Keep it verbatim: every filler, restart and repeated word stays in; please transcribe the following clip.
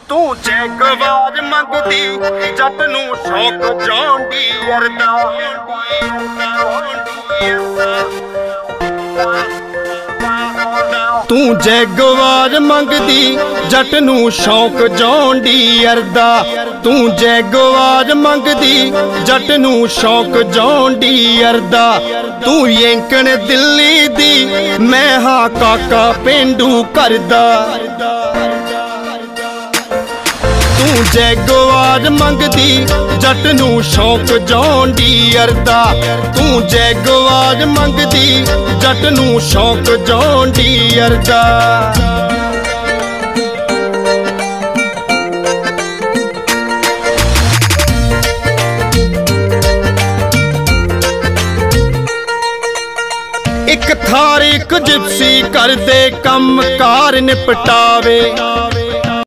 तू जैगवार मंगदी जट नू शौक जॉन्डियर दा। तू जैगवार मंगदी जट नू शौक जॉन्डियर दा। तू जैगवार मंगदी जट नू शौक जॉन्डियर दा। तू यंकण दिल्ली दी मैं हां काका पेंडू करदा। तू जैगवार मंगदी जट नू शौक जॉन्डियर दा। तू जैगवार मंगदी जट नू शौक जॉन्डियर दा। एक थार एक जिप्सी कर दे कम कार निपटावे।